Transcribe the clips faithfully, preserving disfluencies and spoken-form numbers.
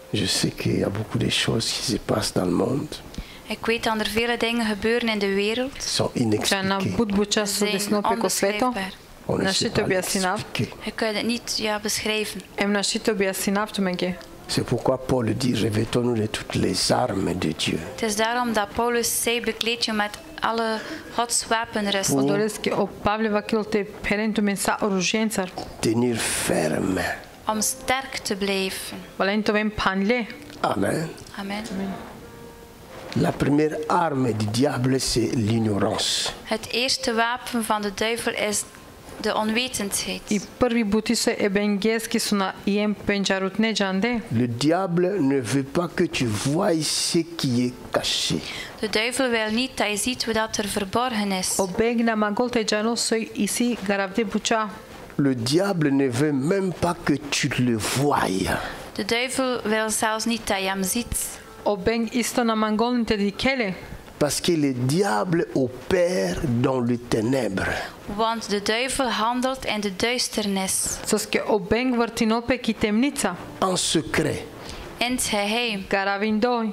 Je sais qu'il y a beaucoup de choses qui se passent dans le monde. Ik weet dat er vele dingen gebeuren in de wereld. Sont Че на inexpliquées. будбу част Zijn от снопеко свето, onbeschrijfbaar. On ne на sait шито pas обяснав, l'expliquer. Je kunt het niet ja, beschrijven. ем на шито обяснавтуме ги. C'est pourquoi Paul dit, revêtons-nous de toutes les armes de Dieu. Het is daarom dat Paulus zei, bekleed je met alle Gods wapenrusting. Одолески о Павле Вакил те перентуме са оруженцар. Tenir ferme. Om sterk te blijven. Валентовем панле. Amen. Amen. La première arme du diable, c'est l'ignorance. Het eerste wapen van de duivel is de onwetendheid. И първи бути се ебенгески суна ием пенджарутне джанде. Le diable ne veut pas que tu voies ce qui est caché. De duivel wil niet dat je ziet wat er verborgen is. Обегна маголте джано сой иси гаравде буча. Le diable ne veut même pas que tu le voies. De duivel wil zelfs niet dat je hem ziet. Обег исто на манголните дикеле. Parce que le diable opère dans les ténèbres. Want de duivel handelt in de duisternis. Соске обег въртинопе ки темница. En secret. In het geheim. Гаравиндой.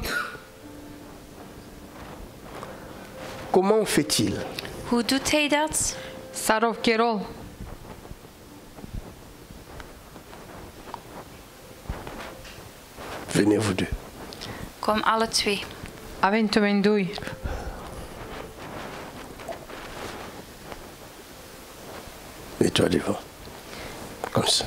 Comment fait-il? Hoe doet hij dat? Саров керол. Venez vous deux. Kom alle twee. Авентумендуй. Et toi devant. Comme ça.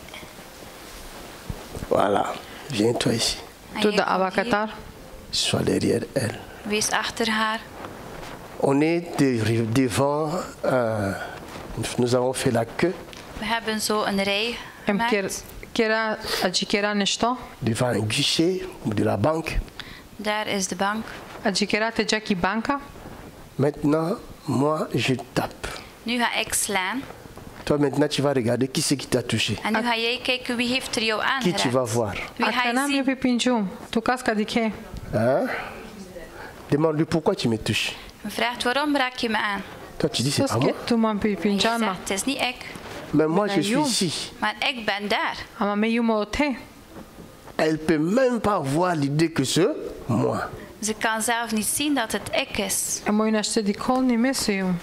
Voilà. Viens toi ici. En Туда jij komt hier. авакатар. Sois derrière elle. Wees achter haar. On est de- devant... euh, nous avons fait la queue We hebben zo een rij Ем кер gemaakt. кера аджи кера нешто. devant un guichet de la banque. Daar is de bank. Аджи кера те джаки банка. Maintenant, moi, je tape. Nu ga ik slaan. Toi, maintenant, tu vas regarder qui c'est qui t'a touché. En nu ga jij kijken wie heeft er jou Qui tu vas aangeraakt. voir. Wie ga je Акана ми zien? пипинджум. Тукаска дике. Hein? Demande-lui pourquoi tu me touches. Je vraagt waarom raak je me aan? Toi, tu dis c'est pas Соске moi. туман En je пипинджама. zegt, het is niet ik, Mais moi, je suis Naïum. ici. maar ik ben daar. Ама ме юмо оте. Elle peut même pas avoir l'idée que c'est moi. Ze kan zelf niet zien dat het ik is. Е мој наште дикол не ме се юм.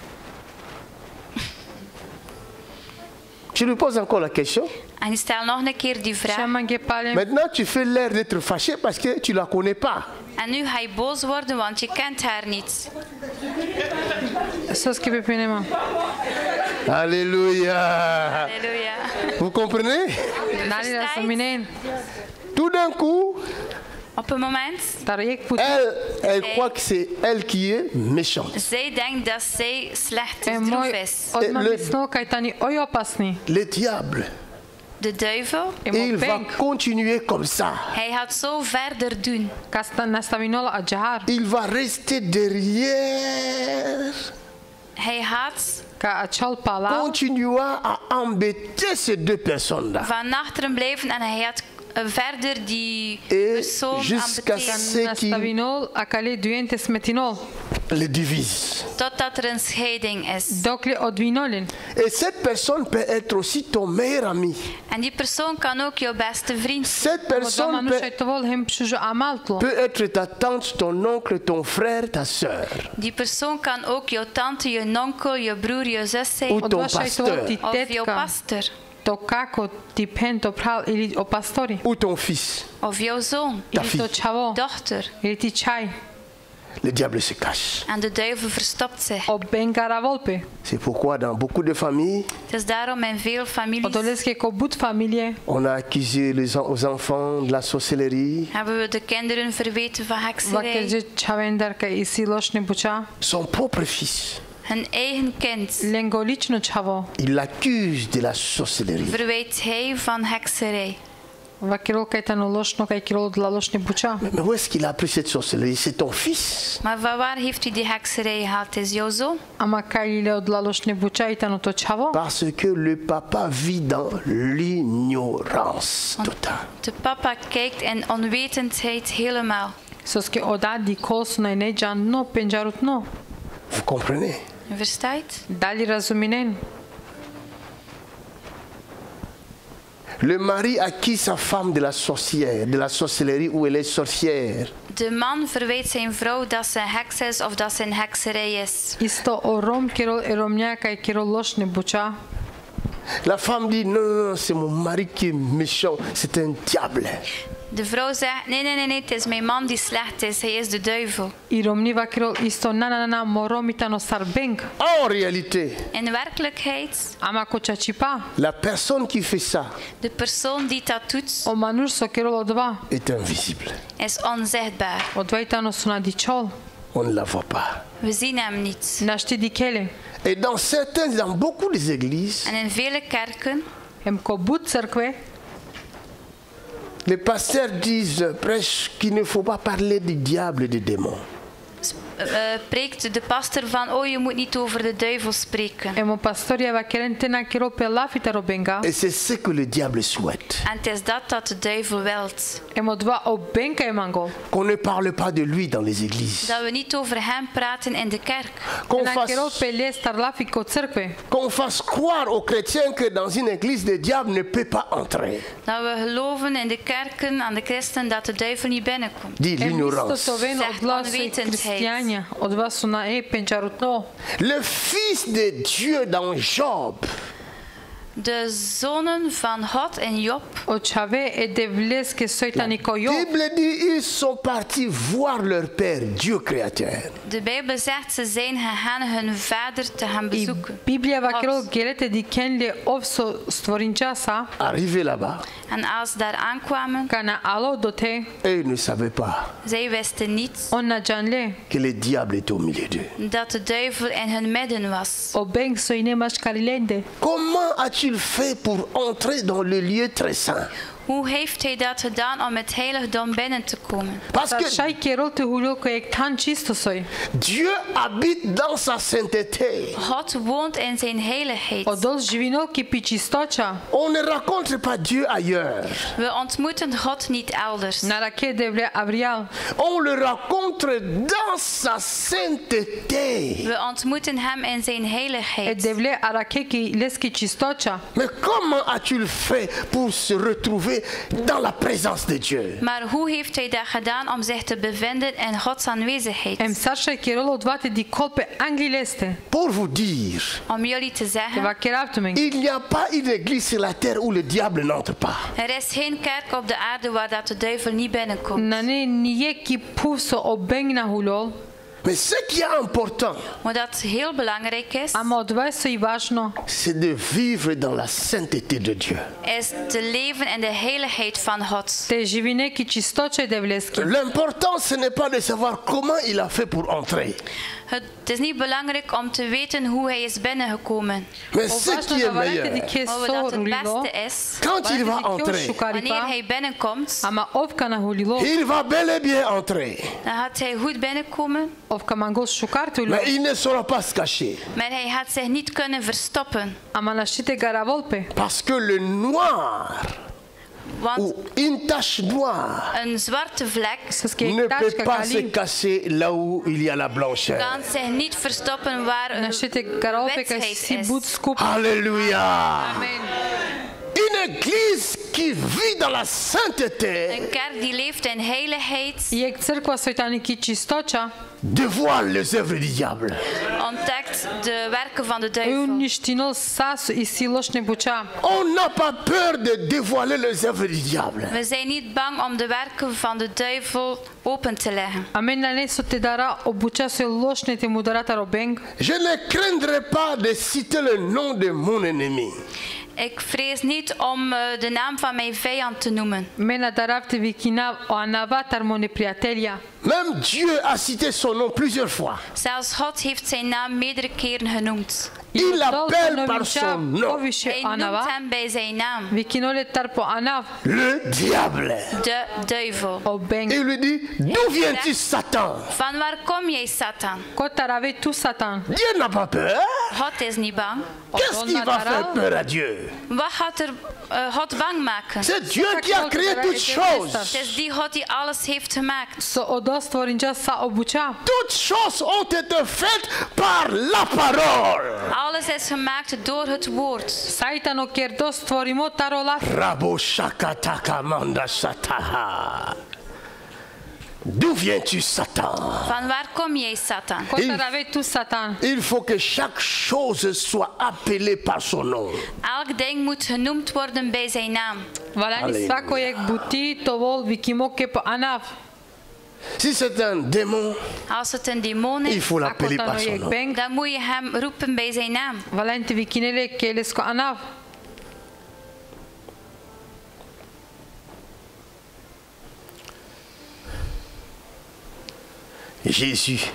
Tu lui poses encore la question. En je stelt nog een keer die vraag. Шама ге палем. Maintenant, tu fais l'air d'être fâché parce que tu la connais pas. En nu ga je boos worden, want je kent haar niet. Соске пипинема. Alléluia. Halleluja. Vous comprenez? Нали разуминен. Tout d'un coup, Op een moment, Тарек пут. elle, elle croit que c'est elle qui est méchante. zij denkt dat zij slecht Е is, droef мој is. одма Е, ле- мисло кај тани ој опасни. Le diable, De duivel, Е il мој va бенк. continuer comme ça. hij gaat zo verder doen. Каста наставинола аджахар. Il va rester derrière, Hij gaat Ка ачал пала. continuera à embêter ces deux personnes-là. van achteren blijven en hij gaat eh, verder die Et persoon jusqu'à aan ce qu'il Наставинол, акале дуенте сметинол. les divise. totdat er een scheiding is. Докле одвинолен. Et cette personne peut être aussi ton meilleur ami. En die persoon kan ook jouw beste vriend zijn. Cette Одма personne мануша peut, етовол хем пшужу амалтло. peut être ta tante, ton oncle, ton frère, ta soeur. Die persoon kan ook jouw tante, je onkel, je broer, je zus zijn. Ou ton Одва шајтовол ти pasteur. Of jouw тетка. pastor. То како ти пен то прал или о пастори. Ou ton fils. Of jouw zoon, Ta Или fille. то чаво. dochter. Или ти чај. Le diable se cache. En de duivel verstopt zich. О бенгара волпе. C'est pourquoi dans beaucoup de familles, Het is daarom in veel families Одолеске ко бут фамилие. on a accusé les en- aux enfants de la sorcellerie. hebben we de kinderen verweten van hekserij. Вакелже чавендарка и си лошни буча. Son propre fils, Hun eigen kind Ленго лично чаво. il l'accuse de la sorcellerie. verwijt hij van hekserij. Вакирол кај тано лошно кај кирол дла лошни буча. Mais, mais où est-ce qu'il a appris cette sorcellerie? C'est ton fils. Maar van waar heeft u die hekserij gehaald? Het is jouw zoon. Ама кај лиле од дла лошни буча и тано то чаво. Parce que le papa vit dans l'ignorance totale. De papa kijkt in onwetendheid helemaal. Соске ода ди колсу нај не джанно пенџарутно. Vous comprenez? U verstaat? Дали разуминен? Le mari acquise sa femme de la sorcière, de la sorcellerie où elle est sorcière. De man verwijt zijn vrouw dat ze een heks is of dat ze een hekserij is. Isto o rom kero e romnjaka e kero lošne buča. La femme dit non, non, non, c'est mon mari qui est méchant, c'est un diable. De vrouw zegt, nee, nee, nee, nee, het is mijn man die slecht is, hij is de duivel. I romniva kero isto na na na moromita no sarbenk. En réalité, In werkelijkheid, Ama kočačipa. la personne qui fait ça de persoon die dat doet, O manur so kero odva. est invisible. is onzichtbaar. Odva itano suna dičol. On ne la voit pas. We zien hem niet. Našti dikele. Et dans certaines, dans beaucoup des églises, En in vele kerken, Em ko but crkve. les pasteurs disent, prêchent qu'il ne faut pas parler du diable et des démons. uh, preekt de pastor van, oh je moet niet over de duivel spreken. Emo pastoria va kerente na kero pe lafita robenga. Et c'est ce que le diable souhaite. En het is dat dat de duivel wilt. Emo dva obenka emango. Qu'on ne parle pas de lui dans les églises. Dat we niet over hem praten in de kerk. Qu'on Na kero fasse, pe le star lafiko crkve. qu'on fasse croire aux chrétiens que dans une église, le diable ne peut pas entrer. Dat we geloven in de kerken, aan de christen, dat de duivel niet binnenkomt. Dit Em isto l'ignorance. to ven Zegt od glasa onwetendheid. kristijanja. Od vas su na e penčarutno. Le Fils de Dieu dans Job De zonen van God en Job, Očave e devleske sojtaniko La jo. Bible dit ils sont partis voir leur Père, Dieu créateur. de Bijbel zegt ze zijn gegaan hun vader te gaan I bezoeken. Biblia va God. kero gelete di kenle ovso stvorinčasa. Arrivés là-bas, En als ze daar aankwamen, Kana alo do te. et ils ne savaient pas zij wisten niet On na janle. que le diable est au milieu d'eux. dat de duivel in hun midden was. O beng soine mașcarilende. Comment a-t-il fait pour entrer dans le lieu très saint? Hoe heeft hij dat gedaan om het heiligdom binnen te komen? Parce que Așa-i cherol te huloko e tan čisto soj. Dieu habite dans sa sainteté. God woont in zijn heiligheid. Odol živinol ki pičistoća. On ne rencontre pas Dieu ailleurs. We ontmoeten God niet elders. Na rake devle avrial. On le rencontre dans sa sainteté. We ontmoeten hem in zijn E heiligheid. devle arake ki leski čistoća. Mais comment a-t-il fait pour se retrouver dans la présence de Dieu? Maar hoe heeft hij dat gedaan om zich te bevinden in Gods aanwezigheid? Em sarša cherol odvate di kolpe anglileste. Pour vous dire, Om jullie te Te zeggen, va keravtumen. il n'y a pas une église sur la terre où le diable n'entre pas. er is geen kerk op de aarde waar dat de duivel niet binnenkomt. Na ne nije ki puso o beng na hulol. Mais ce qui est important, Maar dat heel belangrijk is, Ama odvaj so i važno. c'est de vivre dans la sainteté de Dieu. is te leven in de heiligheid van God. Te živine ki čistoće devleski. L'important, ce n'est pas de savoir comment il a fait pour entrer. Het is niet belangrijk om te weten hoe hij is binnengekomen. Mais O ce važno qui est da varete di meilleur, ke Maar so wat het rulilo. beste is, quand il va Varete di ke entrer, wanneer šukaripa. hij binnenkomt, Ama ovka na hulilo. il va bel et bien entrer. dan gaat hij goed binnenkomen, Ovka mangol šukartu Mais hulilo. il ne saura pas se cacher. maar hij gaat zich niet kunnen verstoppen. Ama naštite garavolpe. Parce que le noir, Want ou une tache noire, een zwarte vlek Saske ne peut tačka pas se kali. cacher là où il y a la blancheur. kan zich niet verstoppen waar een Naštite garavolpe ka wetheid si is. bud skup. Alléluia. Amen. Une église qui vit dans la sainteté Een kerk die leeft in heiligheid, Je crkva sojtaniki čistoća. dévoile les œuvres du diable. ontdekt de werken van de E duivel. uništinol sasu i silošne buča. On n'a pas peur de dévoiler les œuvres du diable. We zijn niet bang om de werken van de duivel open te leggen. Amen na ne so te dara obuča se lošne te mudarata robeng. Je ne craindrai pas de citer le nom de mon ennemi. Ik vrees niet om uh, de naam van mijn vijand te noemen. Mena daravte vikina o anavatar mone prijatelja. Même Dieu a cité son nom plusieurs fois. Zelfs God heeft zijn naam meerdere keren genoemd. Il l'appelle par son nom. Oviše Hij noemt anava. hem bij zijn naam. Vikinole tarpo anav. Le diable. De duivel. O beng. Et il lui dit, d'où viens-tu, Satan? Van waar kom jij, Satan? Ko tarave tu satan. Dieu n'a pas peur. God is niet bang. Qu'est-ce qui va faire peur à Dieu? Wat gaat er uh, God bang maken? C'est Dieu qui a créé toutes Het choses. is die God die alles heeft gemaakt. So odo stvorinča sa obuča. Toutes choses ont été faites par la parole. alles is gemaakt door het woord. Saitano kerdos stvorimo tarolas. Rabo shakataka manda sataha. D'où viens-tu, Satan? Van waar kom jij, Satan? Kotarave tu Satan. Il faut que chaque chose soit appelée par son nom. Elk ding moet genoemd worden bij zijn naam. Valani Aleluia. svako je buti tovol vikimoke po anav. Si c'est un démon, Als het een demon il is, faut l'appeler Akotano par son je nom. beng. dan moet je hem roepen bij zijn naam. Valenti vikinele kelesko anav. Jésus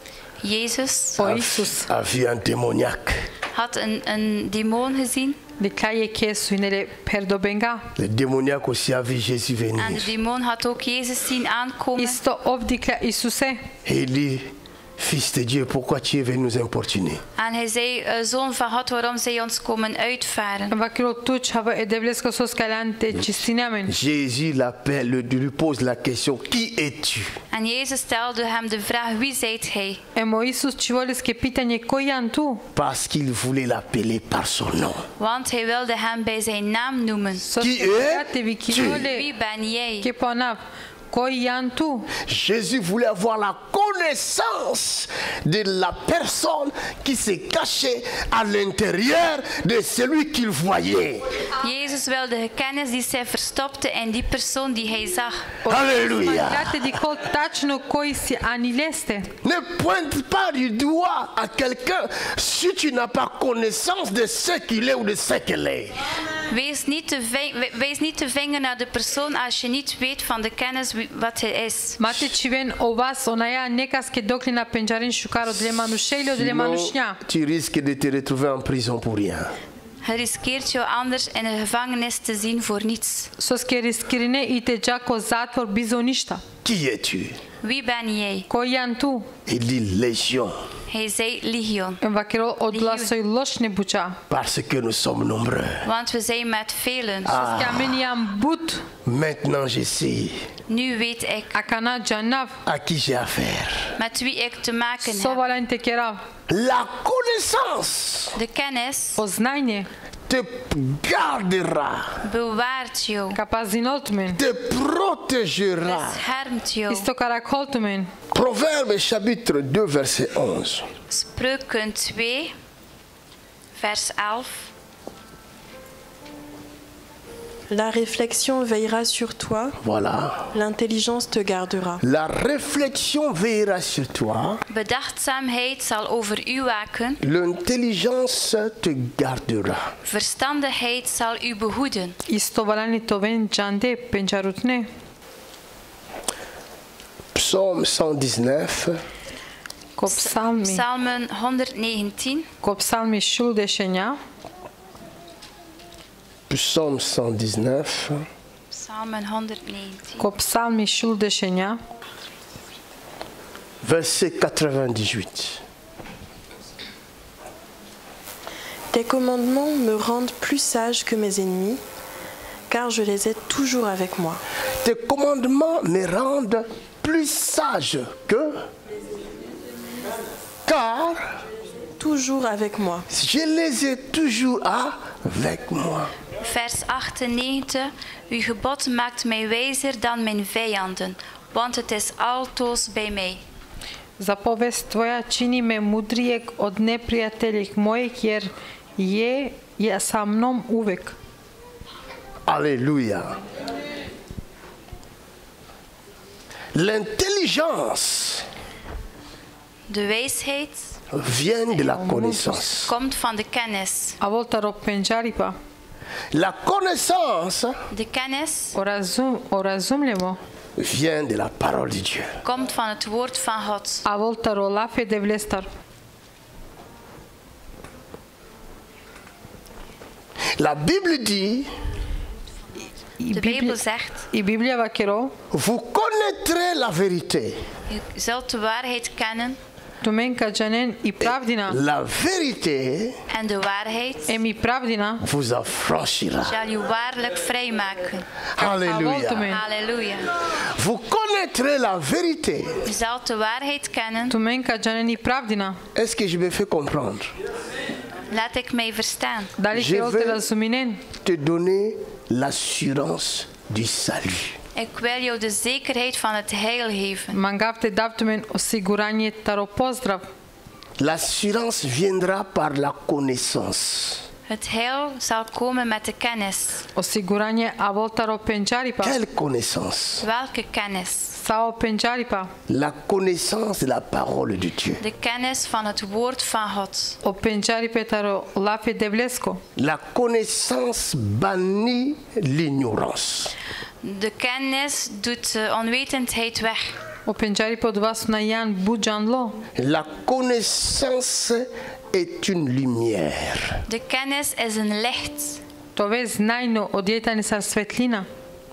Jezus O a, Isus. a vu un démoniaque. had een, een demon gezien. De kaye kesu inele perdobenga. Le démoniaque aussi a vu Jésus En de venir. demon had ook Jezus zien aankomen. Isto ovdikla Isuse. Et il dit, Fils de Dieu, pourquoi tu es venu nous importuner? En hij zei, eh, zoon van God, waarom zij ons komen uitvaren? Vakilo tuch hava edevlesko sos kalante chistinamen. Jésus l'appelle, le- lui pose la question, qui es-tu? En Jezus stelde hem de vraag, wie zijt hij? Emo Isus chivoleske pitanje kojan tu. Parce qu'il voulait l'appeler par son nom. Want hij wilde hem bij zijn naam noemen. Sos Qui kate es-tu? vikinole. Wie ben jij? Keponav. Kojan tu. Jésus voulait avoir la connaissance de la personne qui se cachait à l'intérieur de celui qu'il voyait. Jezus wilde de kennis die zij verstopte in die persoon die hij zag. Alléluia. Kate di kol tačno koji si anileste. Ne pointe pas du doigt à quelqu'un si tu n'as pas connaissance de ce qu'il est ou de ce qu'elle est. Wees niet, te ving- we- wees niet te vinger naar de persoon als je niet weet van de kennis wie- wat hij is. Mate chiven ovas onaya nekaske dokli na penjarin shukaro dele manushelo dele Sinon, manushnya. tu risques de te retrouver en prison pour rien. Je riskeert jou anders in een gevangenis te zien voor niets. Soske riskirine ite jako zatvor bizoništa. Qui es-tu? Wie ben jij? Kojan tu. Il dit légion, Hij zei legion. În vakero odlasoi lošne buča. parce que nous sommes nombreux. Want we zijn met velen. Soske ameni am but. Maintenant, je sais Nu weet ik Akana janav. à qui j'ai affaire. met wie ik te maken heb. Sovalante kerav. La connaissance De kennis Poznajne. te gardera, bewaart jou. Kapazinoltmen. te protégera. Beschermt jou. Isto karakoltmen. Proverbe chapitre deux, verset onze. Spreuken twee, vers elf. La réflexion veillera sur toi, Voilà. l'intelligence te gardera. La réflexion veillera sur toi. Bedachtzaamheid zal over u waken. L'intelligence te gardera. Verstandigheid zal u behoeden. Isto valani toven jande penjarutne. Psaume cent dix-neuf, Ko psalmi. Psalmen honderdnegentien. Ko psalmi shul dešenja. Psaume cent dix-neuf, Psalmen honderdnegentien. Ko psalmi shul dešenja. verset quatre-vingt-dix-huit. Tes commandements me rendent plus sage que mes ennemis, car je les ai toujours avec moi. Tes commandements me rendent plus sage que, car Toujours avec moi. je les ai toujours avec moi. Vers achtennegentig. Uw gebod maakt mij wijzer dan mijn vijanden, want het is altoos bij mij. Zapovest tvoja čini me mudrijeg od neprijateljih mojih jer je, je sa mnom uvek. Alléluia. L'intelligence De wijsheid vient de la connaissance. komt van de kennis. A volta ro penjaripa. La connaissance De kennis O, razum, o razumljevo. vient de la parole de Dieu. komt van het woord van God. A volta ro lafe de vlestar. La Bible dit, I De Biblija, Bijbel zegt, I Biblija vakero. vous connaîtrez la vérité. u zult de waarheid kennen Tumenka džanen i pravdina. La vérité en de waarheid Em i pravdina. vous affranchira. zal u waarlijk vrijmaken. Alléluia. Amen. Halleluja. Vous connaîtrez la vérité. U zult de waarheid kennen. Tumenka džanen i pravdina. Est-ce que je me fais comprendre? Laat ik mij verstaan. Дали Je ќе vais- те разуменен? te donner l'assurance du salut. Ik wil jou de zekerheid van het heil geven. Мангав те давте мен осигурање таро поздрав. L'assurance viendra par la connaissance. Het heil zal komen met de kennis. Осигурање авол таро пенџарипа. Quelle connaissance? Welke kennis? Сао пенџарипа. La connaissance de la parole de Dieu. De kennis van het woord van God. О пенџарипе таро лафе девлеско. La connaissance bannit l'ignorance. De kennis doet de onwetendheid weg. О пенџарипе од вас на Јан буџанло. La connaissance est une lumière. De kennis is een licht. Тоа знајно од јетани са светлина.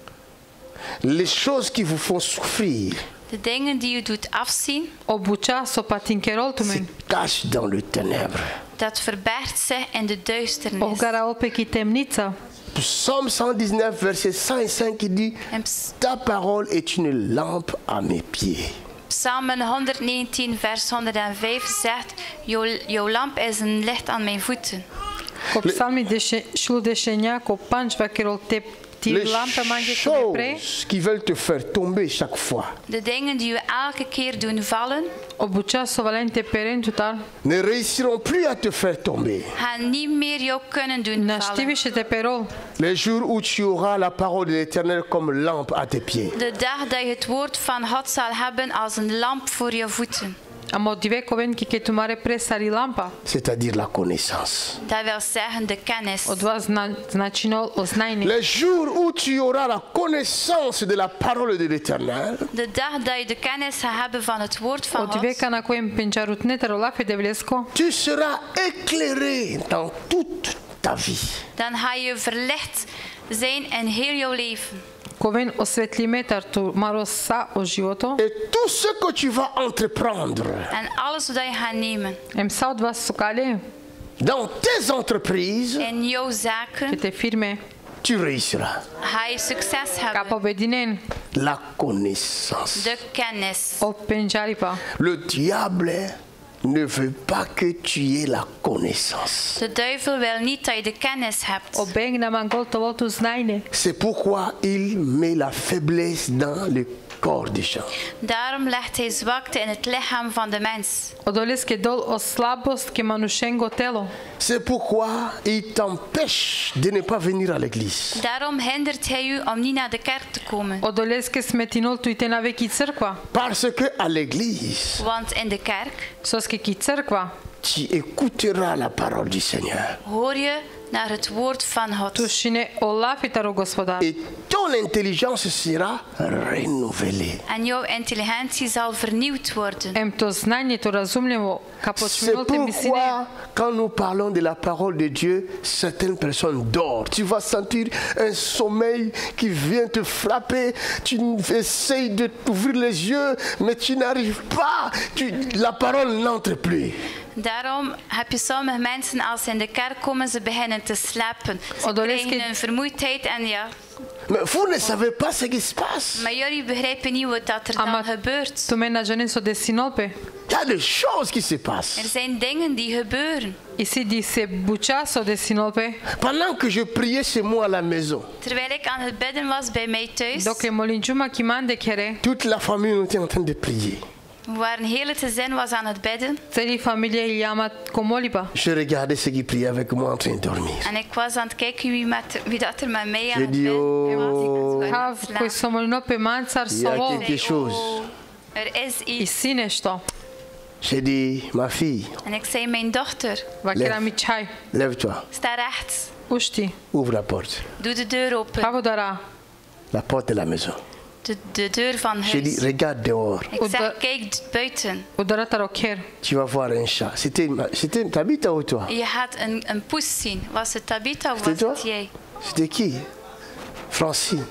Les choses qui vous font souffrir De dingen die u doet afzien, Обуча со патинкеролту se мен. cachent dans le ténèbre. dat verbergt zich in de duisternis. Огара опеки темница. Psaume cent dix-neuf, verset cent cinq, qui dit In Ps- ta parole est une lampe à mes pieds. Psalmen honderdnegentien, vers honderdvijf zegt: jouw, jouw lamp is een licht aan mijn voeten. Ко псалми деше шлу дешења ко панчва керол те ти Les лампа манге ко пре. choses qui veulent te faire tomber chaque fois De dingen die u elke keer doen vallen, Обуча со валенте перентутар. ne réussiront plus à te faire tomber. gaan niet meer jou kunnen doen На vallen. штивише те перол. Les jours où tu auras la parole de l'Éternel comme lampe à tes pieds. De dag dat je het woord van God zal hebben als een lamp voor je voeten. Ама од диве ковен ки ке тумаре пресари лампа. C'est-à-dire la connaissance. Dat wil zeggen de kennis. Од вас зна, значино ознајни. Les jours où tu auras la connaissance de la parole de l'Éternel, De dag dat je de kennis gaat hebben van het woord van Од God, века на коjem пенчарутне таролафе девлеско. tu seras éclairé dans toute ta vie. dan ga je verlicht zijn in heel jouw leven. Ковен осветли метар ту мароса о живото. Et tout ce que tu vas entreprendre En alles wat je gaat nemen Ем са од вас сукале. dans tes entreprises, in jouw Ке zaken, те фирме. tu réussiras. ga je succes Ка hebben. побединен. La connaissance. De kennis. О пенчарипа. Le diable ne veut pas que tu aies la connaissance. De duivel wil niet dat je de kennis hebt. О бенг на мангол тоа ту знајне. C'est pourquoi il met la faiblesse dans le corps des gens. Daarom legt hij zwakte in het lichaam van de mens. Одолес ке дол о слабост ке манушенго тело. C'est pourquoi il t'empêche de ne pas venir à l'église. Daarom hindert hij u om niet naar de kerk te komen. Одолес ке сметинол ту и те навеки црква. Parce que à l'église, Want in de kerk Сос ке ки црква. tu écouteras la parole du Seigneur. hoor je naar het woord van God. Ту шине о лафитаро Господар. Et ton intelligence sera renouvelée. En jouw intelligentie zal vernieuwd worden. Ем то знањето разумливо ка C'est почнолте мислине. pourquoi, quand nous parlons de la parole de Dieu, certaines personnes dorment. Tu vas sentir un sommeil qui vient te frapper. Tu essayes de t'ouvrir les yeux, mais tu n'arrives pas. Tu- la parole n'entre plus. Daarom heb je sommige mensen, als ze in de kerk komen, ze beginnen te slapen. Ze Odoleske- krijgen een vermoeidheid en ja. Mais vous ne savez pas ce qui se passe. Maar jullie begrijpen niet wat dat er dan Ама gebeurt. ту ме наџанен со десинолпе. Il y a des choses qui se Er passent. zijn dingen die gebeuren. И си ди се буча со десинолпе. Pendant que je priais chez moi à la maison, Terwijl ik aan het bidden was bij mij thuis, Доке молинџума ки манде кере. toute la famille nous était en train de prier. we waren heel het gezin was aan het bidden. Цели фамилија илјама ко молиба. Je regardais ceux qui priaient avec moi en train de dormir. En ik was aan het kijken wie, met, wie dat er met mij aan Je het dis, bidden was. oh, Ik was aan Хав het кој slapen. со молинопе манцар il y a со вол. quelque chose. Oh, er is И iets. си нешто. J'ai dit, ma fille, En ik zei, mijn dochter, Вакера ми чај. lève-toi, sta rechts. Ушти. ouvre la porte. Doe de deur open. Како дара? La porte de la maison. De, de deur van J'ai dit, huis. regarde dehors. Ik Oda- zeg, kijk d- buiten. Ударата рокер. Tu vas voir un chat. C'était, ma- c'était Tabitha ou toi? Je gaat een, een poes zien. Was het Tabitha of C'était was toi? het jij? C'était qui? Francine.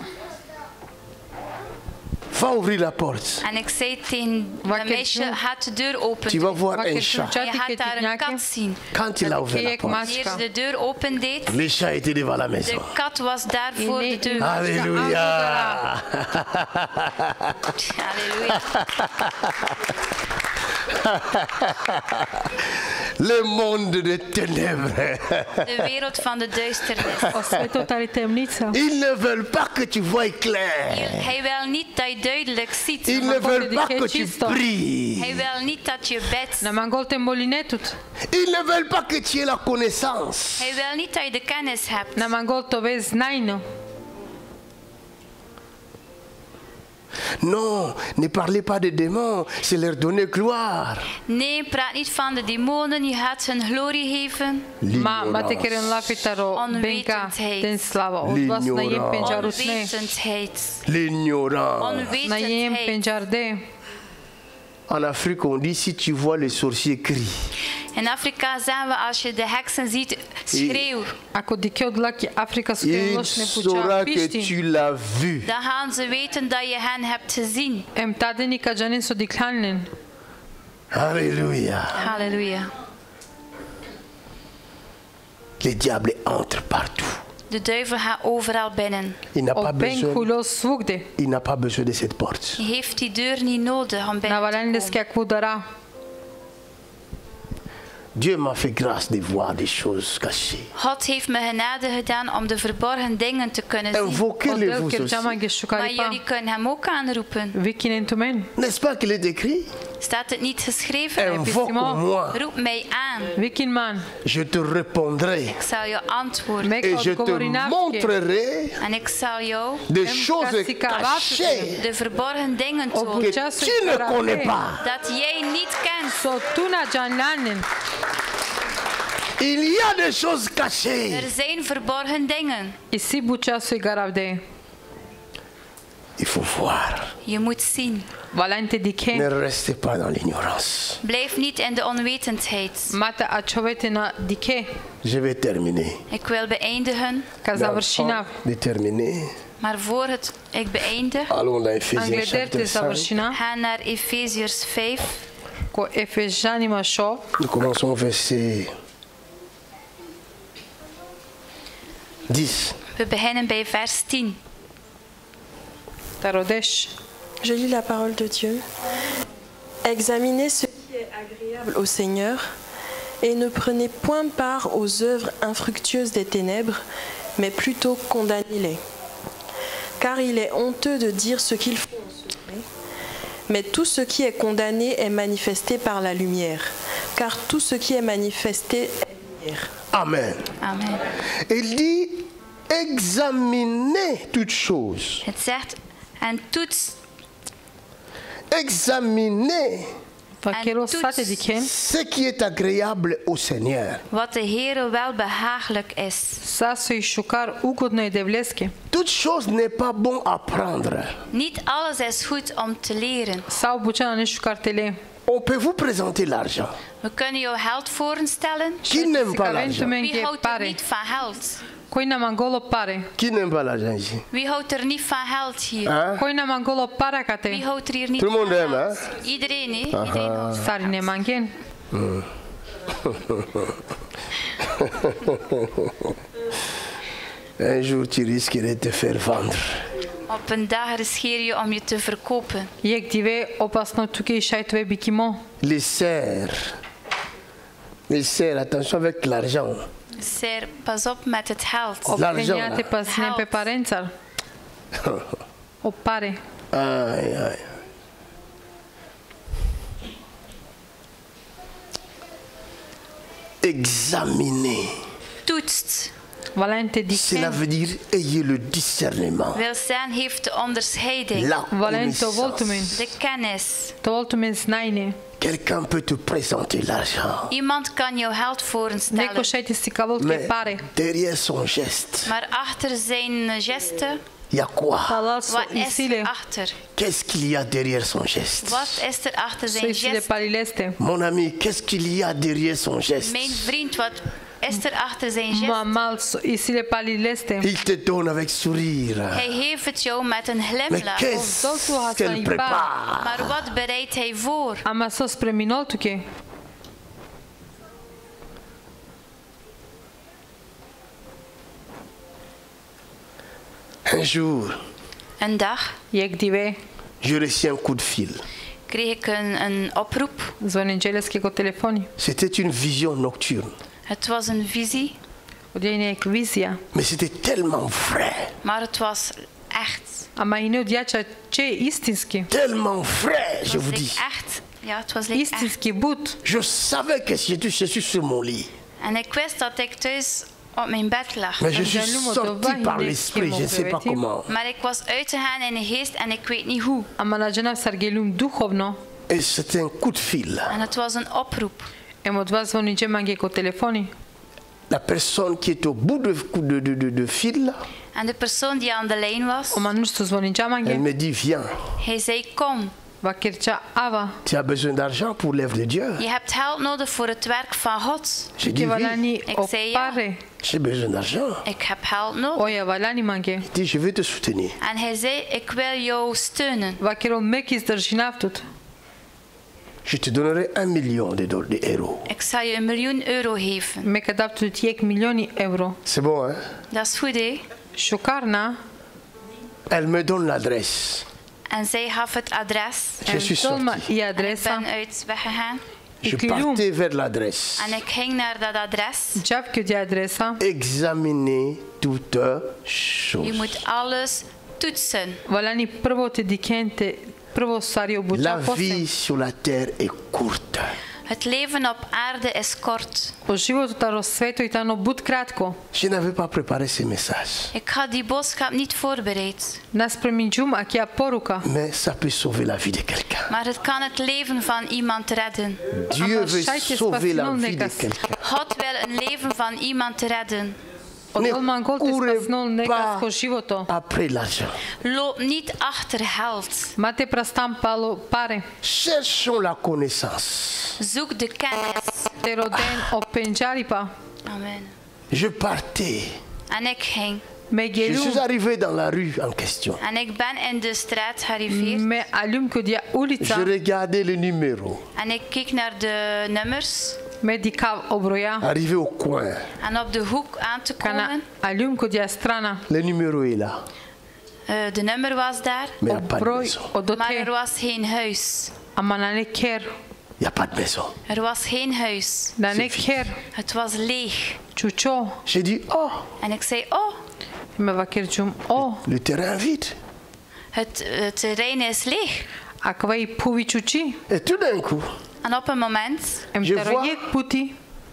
Va ouvrir la porte. En ik zei tegen Wat dat ik meisje, doe? gaat de deur open Tu doen. vas voir Wat un ik chat. doe? En je gaat daar een kat zien. Quand il a ouvert la Kijk, porte, maar- Wanneer ze de deur open deed, le chat était devant la de maison. kat was daar voor de Nee, deur. nee. Alléluia. Halleluja. Le monde des ténèbres. De wereld van de duisternis. O svetová temnica. Ils ne veulent pas que tu vois clair. Hij wil niet dat je duidelijk ziet. Ils ne veulent pas que tu Chisto. pries. Hij wil niet dat je bidt. Na mangolte molinetut. Ils ne veulent pas que tu aies la connaissance. Hij wil niet dat je de kennis hebt. Na mangolto vez naino. Non, ne parlez pas des démons, c'est leur donner gloire. Nee, praat niet van de demonen. Je gaat hun glorie geven. Ma mate keren lafitaro benka Onwetendheid. ten slava. Od vas na jem penjarutne. Onwetendheid. L'ignorance. Na jem Onwetendheid. penjarde. En Afrique, on dit si tu vois les sorciers crient. In Afrika zeggen we als je de heksen ziet, schreeuw. Ako dike odlaki Afrika su ke Il lošne saura puča que pišti. tu l'as vu. Dan gaan ze weten dat je hen hebt gezien. Em tadeni ka janin su diklanen. Alléluia. Halleluja. Les diables entrent partout. De duivel gaat overal binnen. Il n'a pas O ben besoin, kulo svugde. il n'a pas besoin de cette porte. Je heeft die deur niet nodig om Na binnen te valendes komen. ke akvudara. Dieu m'a fait grâce de voir des choses cachées. God heeft me genade gedaan om de verborgen dingen te kunnen zien. Invoquez-les Odel vous ker aussi. jama ge Maar shukaripa. jullie kunnen hem ook aanroepen. Vikinen tu men. N'est-ce pas qu'il est écrit? Staat het niet geschreven? Invoque-moi, Roep mij aan. Vikin man. je te répondrai. Ik zal je antwoorden. Mek Et je te odgovori navke. montrerai En ik zal jou des Em choses kasika cachées de verborgen dingen tonen. Obucha que se tu ne karate. connais pas. Dat jij niet kent. So tuna janlanen. Il y a des choses cachées. Er zijn verborgen dingen. Isi bucha se garavde. Il faut voir. Je moet zien. Valente Ne dike. restez pas dans l'ignorance. Blijf niet in de onwetendheid. Mate achovete na dike. Je vais terminer. Ik wil beëindigen, Ka Mais završina. avant de terminer, maar voor het ik beëindig, allons dans Ephésiens Anglederte chapitre cinq. završina. ga naar Efeziërs vijf. Ko Efežanima šo. Nous commençons verset dix. We beginnen bij vers tien. Tarodesh. Je lis la parole de Dieu. Examinez ce qui est agréable au Seigneur et ne prenez point part aux œuvres infructueuses des ténèbres, mais plutôt condamnez-les. Car il est honteux de dire ce qu'ils font en secret, mais tout ce qui est condamné est manifesté par la lumière, car tout ce qui est manifesté est lumière. Amen. Amen. Il dit examinez toutes choses. Het zegt, en toets Examinez Vakero toets. sate diken. ce qui est agréable au Seigneur. wat de Heere wel behagelijk is. Saso i šukar ugodno je devleske. Toute chose n'est pas bon à prendre. Niet alles is goed om te leren. Sao bucha na ne šukar tele. On peut vous présenter l'argent. We kunnen jou geld voorstellen. Qui n'aime pas Sikaventu l'argent? men Wie ke houdt er pare. niet van geld? Koji na mangolo pare. Qui n'aime pas l'argent ici? Wie houdt er niet van geld hier? Hein? Koji na mangolo para Wie kate. houdt er hier niet Tout le van monde aime, geld? Iedereen, hè? Iedereen houdt. Stari ne mangen. Un jour, tu risquerais de te faire vendre. Op een dag rischeer je om je te verkopen. Jek dive opasno tuke i šajtve bikimo. Les serfs, les serfs, attention avec l'argent. Ser, pas op met het geld. L'argent, Oprenjate là. pas ne pe parențar. O pare. Aïe, aïe. Examinez. Toetst. Valente Cela diken. veut dire ayez le discernement. Wil zijn heeft de onderscheiding. La Valente voltumen. connaissance. De kennis. To voltumen snajne. Quelqu'un peut te présenter l'argent. Iemand kan jou geld Neko voorstellen. šajte si ka voltke Mais pare. derrière son geste, Maar achter zijn gesten, il y a quoi? Talal so wat is isile. er achter? Qu'est-ce qu'il y a derrière son geste? Wat is er achter So zijn isile gest? parileste. Mon ami, qu'est-ce qu'il y a derrière son geste? Mijn vriend, wat is er achter zijn gest? Mamal so isile parileste. Il te donne avec sourire. Hij heeft het jou met een Mais glimlach. qu'est-ce qu'elle prépare? Maar wat bereidt hij voor? Ama so spre minoltuke. Un jour, Een dag, Jek dive. je reçus un coup de fil. kreeg ik een, een oproep. звонителскиго телефони. C'était une vision nocturne. Het was een visie, Одење е визија. Mais c'était tellement vrai. maar het was echt. Ама и не одјача че е истински. Tellement vrai, Het je was vous like dis. echt. Ja, het was like echt. Истински буд. Je savais que j'étais je suis sur mon lit. En ik wist dat ik thuis op mijn bed lag. Mais je suis Angelou sorti Moldova, par il est l'esprit, je ne sais pas Moldova. comment. Maar ik was uitgegaan in de geest en ik weet niet hoe. Ама наđена Саргелум духовно. Et c'était un coup de fil. En het was een oproep. Емо два звониџе манге ко телефони. La personne qui est au bout de, de, de, de, de fil, En de persoon die aan de lijn was, О мануш што звониџа elle манге. me dit, viens, hij zei kom. Ва керча ава. tu as besoin d'argent pour l'œuvre de Dieu. Je hebt geld nodig voor het werk van God. J'ai dit, Ке oui, валани Ik о zei ja. паре. j'ai besoin d'argent. Ik heb geld nodig. Оја валани манге. Il dit, je vais te soutenir. En hij zei ik wil jou steunen. Ва керо мек издржи нафтот. Je te donnerai un million de, do- de euros. Ik zal je een miljoen euro geven. Мека дафтот јек милиони евро. C'est bon, hein? Dat is goed, hè? Шокарна. Elle me donne l'adresse. En zij gaf het adres. Je suis Толма sorti. и En ik адреса. ben uit weggegaan. Je Ik loem. partais vers l'adresse. En ik ging naar dat adres. Джавке ди адреса. Examiner toutes Je choses. moet alles toetsen. Валани прво те дикенте. Прво сари La обуча vie после. sur la terre est courte. Het leven op aarde is kort. О животот на свето и тано буд кратко. Je n'avais pas préparé ces messages. Ik had die boodschap niet voorbereid. Нас преминџум аќа порука. Mais ça peut sauver la vie de quelqu'un. Maar het kan het leven van iemand redden. Dieu Ama veut šajte sauver la spasinul vie de nekas. quelqu'un. God wil een leven van iemand redden. Од Не Олман Голд е courez спаснул pas некаско живото. après l'argent. Loop niet achter geld. Мате прастам пало паре. Cherchons la connaissance. Zoek de kennis. Те роден о пенџарипа. Amen. Je partais. En ik ging. Ме Je гелум. suis arrivé dans la rue en question. En ik ben in de straat gearriveerd. Ме алюм ко дија Je улица. regardais le numéro. En ik keek naar de nummers. Ме дикав оброја. Arrivé au coin, En op de hoek aan te Кана komen. алюм ко дија страна. le numéro est là. Uh, de nummer was daar. Mais il n'y a pas de Број maison. од Maar er оте. was geen huis. Ама на не кер. Il n'y a pas de maison. Er was geen huis. На не кер. Het was leeg. Чучо. J'ai dit, oh, En ik zei, oh, Ме вакерџум. О, le terrain est vide. het, het terrein is leeg. аква и пуви чучи. Et tout d'un coup, En op een moment, Ем Je теројек пути.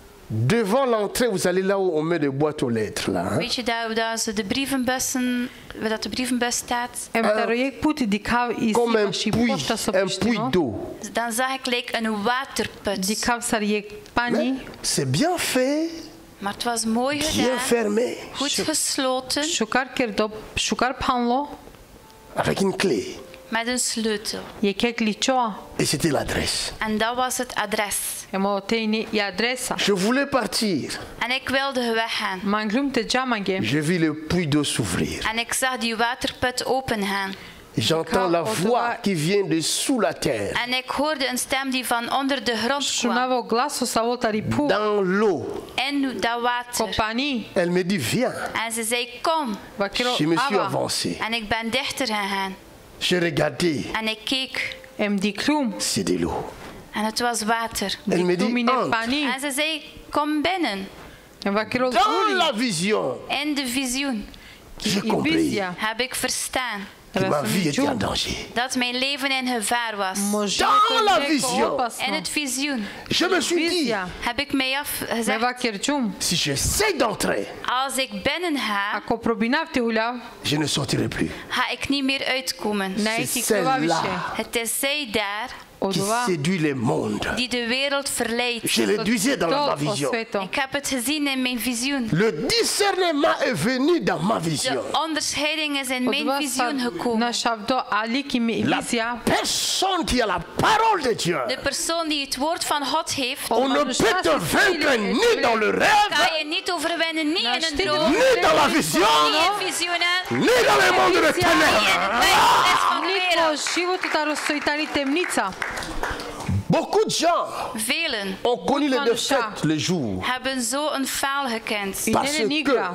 devant l'entrée, vous allez là où on met des boîtes aux lettres. Là, hein. weet je dat, dat ze de brievenbussen, waar dat de brievenbus staat, Ем теројек пути дикав и Comme un сипаши puits, пошта со un puits пештино. d'eau. dan zag ik like een waterput. Дикав сариек Mais пани. c'est bien fait, Maar het was mooi bien gedaan, fermé, goed gesloten, Шукар кердоп, шукар панло. avec une clé. met een sleutel. Јекек личоа. Et c'était l'adresse. En dat was het adres. Ема отејни и адреса. Je voulais partir. En ik wilde weggaan. Манглум те джамаге. Je vis le puits d'eau s'ouvrir. En ik zag die waterput opengaan. J'entends la voix qui vient de sous la terre, En ik hoorde een stem die van onder de grond kwam. Шунаво гласо са волтари пу. dans l'eau. In dat water. Копани. Elle me dit, viens. En ze zei, kom. Вакеро Je me suis ава. avancé. En ik ben dichter gegaan. J'ai regardé, En ik keek. Ем диклум. c'est de l'eau. En het was water. Elle me dit, Диклумине entre. пани. En ze zei, kom binnen. Ем вакеро Dans зули. la vision, In de visioen j'ai И compris визија. heb ik verstaan que ma vie était en Разумиќу. danger. dat mijn leven in gevaar was. Може Dans la да е vision. опасно. In het visioen Je me suis dit, Визија. heb ik mij Ме afgezegd, вакерџум. si j'essaie d'entrer, als ik binnen ga, Ако пробинав те улјав, je ne sortirai plus. ga ik niet meer uitkomen. не C'est ти крва више. celle-là Het is zij daar Од qui ова séduit le monde. die de wereld verleidt. Je le disais dans ma тоа во vision. свето. Ik heb het gezien in mijn visioen. Le discernement est venu dans ma vision. De onderscheiding is in Од mijn ова visioen са gekomen. на шавдо алики ми La визија. personne qui a la parole de Dieu, De persoon die het woord van God heeft, on ne peut te vaincre ni dans le kan rêve, je niet overwinnen, niet in een stil- droom, niet ni dans la vision, in visioenen, ni dans le monde de niet in het ténèbres. duisternis van de Нико wereld. животот на расстојтани темница. Beaucoup de gens Velen ont connu les Beaucoup de défaites le jour hebben zo een faal gekend. И parce не que игра.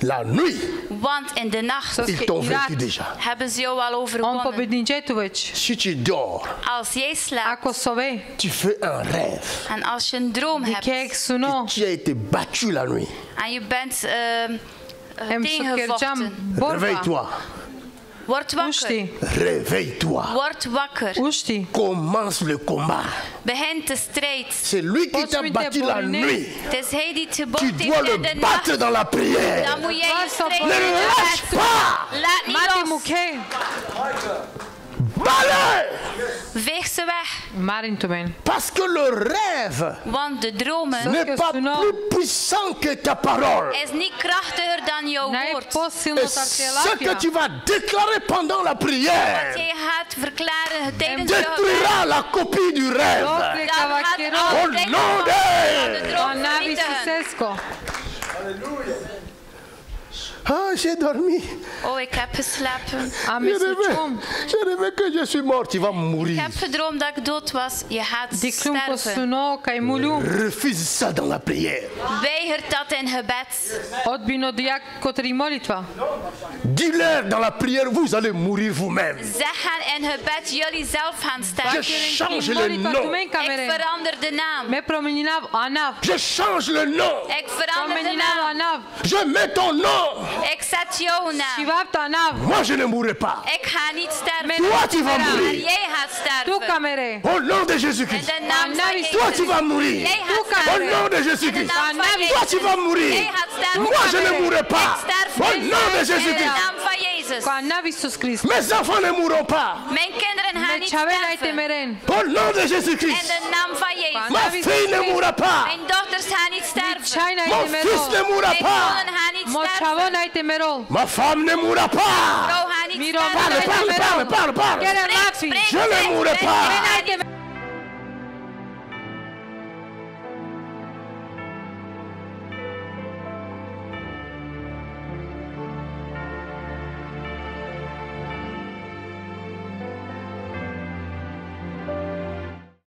La nuit, Want in de nacht Zoals ils t'ont je vaincu Irak, déjà. hebben ze jou al on overwonnen. pobedničej tu već. Si tu dors, Als jij slaapt Ako sove, tu fais un rêve. en als je een droom di hebt kek suno, Tu as été battu la nuit. en je bent uh, em tegengevochten, sukerčam borba. Réveille-toi. word wakker. Ušti, Réveille-toi. Word wakker. ušti. Commence le combat. Begin de strijd. C'est lui qui t'a Počnite battu la borine. nuit. Het is hij die te Tu bocht dois heeft le in de battre nacht. dans la prière. Dan moet jij je Lasă strijd Ne borine. le lâche pas. Laat niet Mati los. muke, Bats-le. Veeg ze weg. marin tu men. Parce que le rêve Want de dromen n'est pas plus puissant que ta parole. is niet krachtiger dan jouw N-ai woord. posilno Et tar ce te que lapia. tu vas déclarer pendant la prière Jij gaat verklaren tijdens je gebed. détruira la copie du rêve. Dokle Dan gaat kavakero, Au alles nom de... de droom onavi vernietigen. sisesko. Ah, j'ai dormi. Oh, ik heb geslapen. Am J'ai rêvé. sučum. J'ai rêvé que je suis mort. Tu vas Ik mourir. heb gedroomd dat ik dood was. Je gaat Diclum ko sterven. suno, kaj mulu. Refuse ça dans la prière. Weiger dat in gebed. Odbino dijak kotri molitva. Dis-leur dans la prière, vous allez mourir vous-même. Zeg gaan in gebed jullie zelf gaan Je sterven. change le Molitva tu nom. men Ik kamere. verander de naam. Me promeninav anav. Je change le nom. Ik verander de Promeninav naam. anav. Je mets ton nom. Ik zet jouw naam. Shivapta anav. Moi, je ne mourrai pas. Ik ga niet sterven. Men Toi, tu vas mera. Maar mourir. jij gaat Tu sterven. kamere. Au nom de In Jésus-Christ. de naam van Annabi, Toi, tu Jezus. vas mourir. Jij gaat Doe Au sterven. nom de In de Jésus-Christ. naam van Annabi, Toi, tu Jezus. vas mourir. Jij gaat sterven. Moi, je ne mourrai Ik pas. sterf Au niet. nom de In de Jésus-Christ. naam van Jezus. Ko anav Isus Christ. Mes enfants ne mourront pas. Mijn kinderen gaan Me niet chave nai sterven. temeren. Au nom de In Jésus-Christ. de naam van Jezus. Ma fille ne mourra pas. Mijn dochters gaan niet sterven. Chai nai Mon fils ne temero. mourra Mijn pas. zonen gaan niet Mo chavo sterven. nai temero. Ma femme ne mourra pas. Vrouw gaat niet Miro sterven. Parle, parle, parle, parle, parle. Kere Spreek, lafi. spreek, Je ne spreek, mourrai spreek. pas. Jij gaat Nai niet temero.